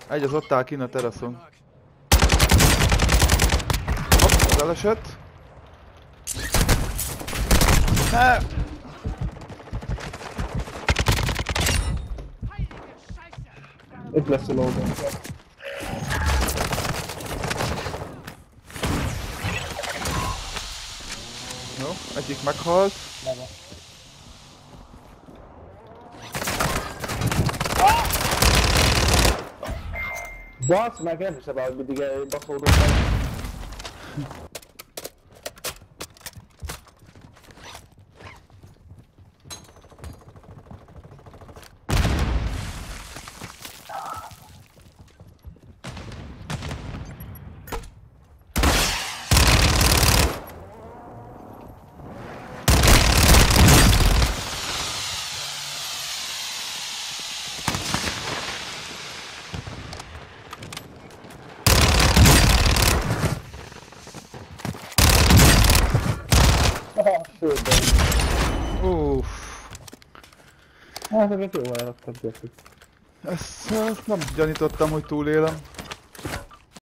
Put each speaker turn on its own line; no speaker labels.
Egy az ott áll kinn a teraszon. Hopp, az elesett. Ne!
Itt lesz a lóban.
Jó, egyik meghalt.
Basz meg, nem hiszem el, hogy mindig baszódott meg.
Uff.
Hát ezeket jól elraktak, gyerekek.
Ezt nem gyanítottam, hogy túlélem.